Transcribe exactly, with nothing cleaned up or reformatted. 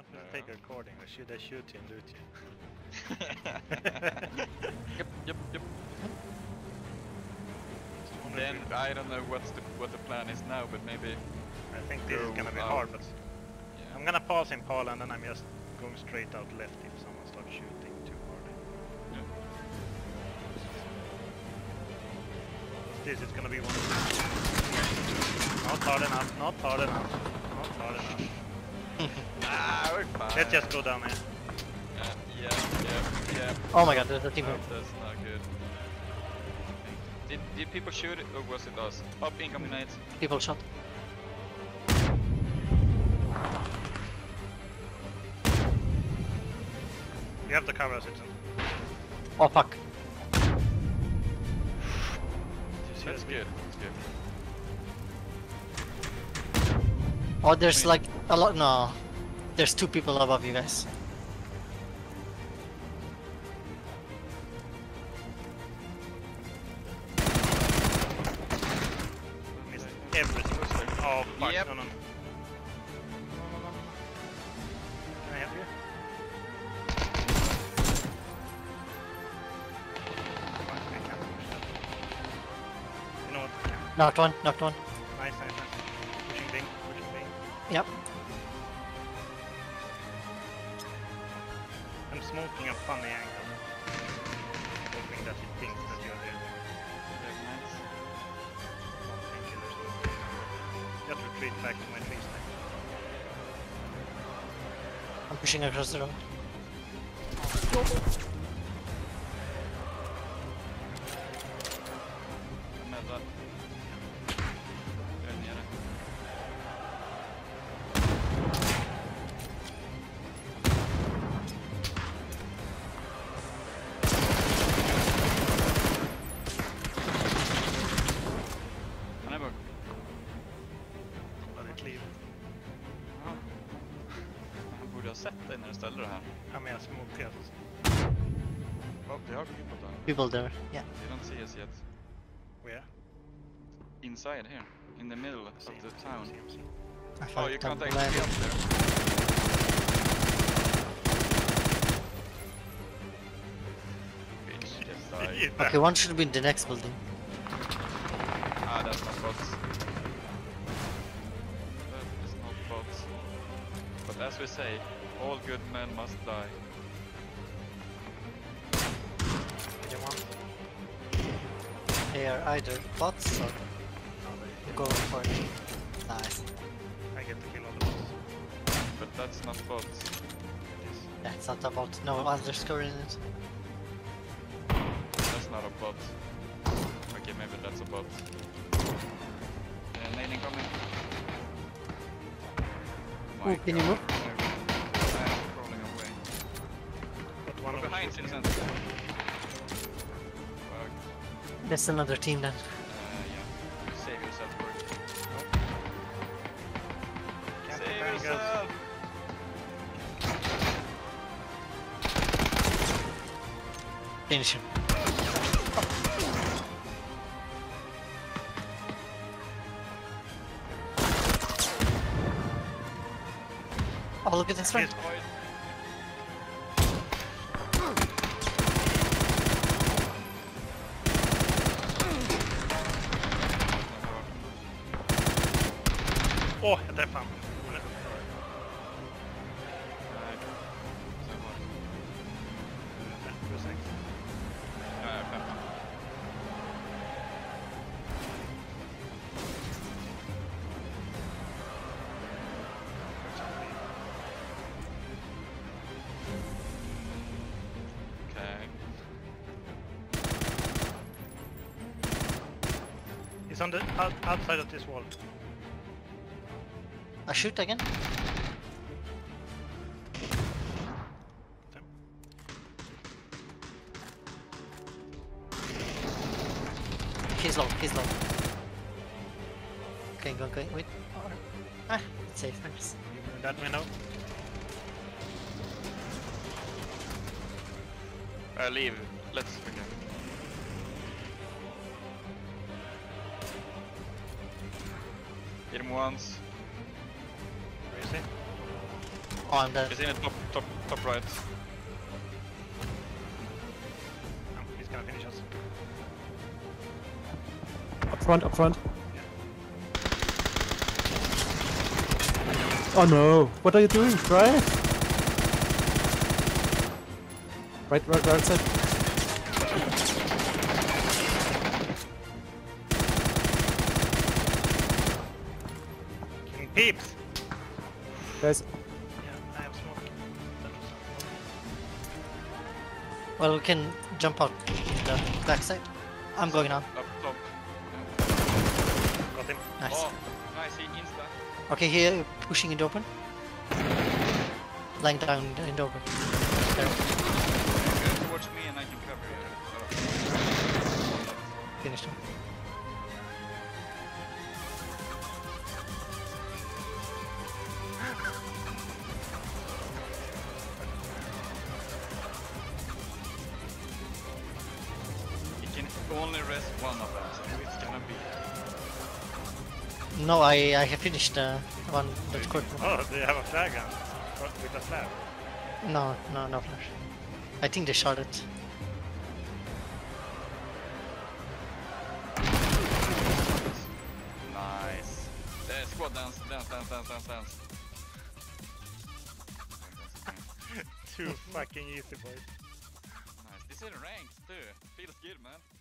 Let's take a recording. Should I shoot you and loot you? Yep, yep, yep. Then I don't know what's the what the plan is now, but maybe I think this is gonna be out. hard, but yeah. I'm gonna pause in Paul and then I'm just going straight out left if someone starts shooting too hard. Yeah. This is gonna be one. Not hard enough. Not hard enough. Not hard enough. Ah, we're fine. Let's just go down here. Yeah, yeah, yeah, yeah. Oh my god, there's a team No, here. that's not good. Did, did people shoot it or was it us? Up, incoming nades. People shot. You have to cover us, Citizen. Oh fuck. That's good, that's good. Oh, there's like a lot. No, there's two people above you guys. Missed everything. Oh fuck, Yep. no, no, no. Can I help you? Fuck, I can't push that. You know what? I can't. Knocked one. Knocked one. Nice, nice, nice. Pushing Bing, pushing Bing. Yep. I'm smoking a funny angle. Hoping that he thinks that you're there. Very nice. Not painkillers. Just retreat back to my tree stack. I'm pushing across the road. I'm med där. Jag är nere. Han är bort. Bara ett liv. Ja. Han borde ha sett dig när du ställde det här. Ja, men jag smokar. Oh, they are people down. People there. Yeah. They don't see us yet. Where? Inside here, in the middle of the town. I Oh, found you them can't actually be alive. up there. Bitch, just die. Okay, one should be in the next building. Ah, that's not bots. That is not bots. But as we say, all good men must die. You want? They are either bots or going for it. Nice. I get to kill all the boss. But that's not bots. That's not about no underscore in it. That's not a bot. Okay, maybe that's a bot. Uh, nade incoming. My Ooh, can you God. move? I'm crawling away. But one Oh, of them behind, shooting citizen. at- Fuck. There's another team then. Uh, yeah. Save yourself for it. Can't Save defend, guys. yourself! Finish him. Oh, look at this one. Yes. Åh, jag träffade honom. Nej. Så var det. Plus sex. Ja, ja, fem. Okej. He's on the out, outside of this wall. I shoot again. He's low, he's low. Okay, go, go, wait. Ah, it's safe, thanks. That window. Uh, leave. Let's forget. Hit him once. Where is he? Oh, I'm dead. He's in the top, top, top right. No, he's gonna finish us. Up front, up front. Oh no! What are you doing? Try it! Right, right, right side. King Peeps! Guys, Yeah, I have smoke. That was Well, we can jump out the backside. I'm going now. Up top. got him. Nice. Oh, nice, he insta. Okay, here, pushing it open. Lying down in the open. There. Go towards me and I can cover you. Finished him. He can only rest one of them, so it's gonna be... No, I I have finished the one that's quick. Oh, do you have a flag gun? What, with a slab? No, no, no flash. I think they shot it. Nice. Uh, squad dance, dance, dance, dance, dance, dance. Too fucking easy, boys. Nice. This is ranked too. Feels good, man.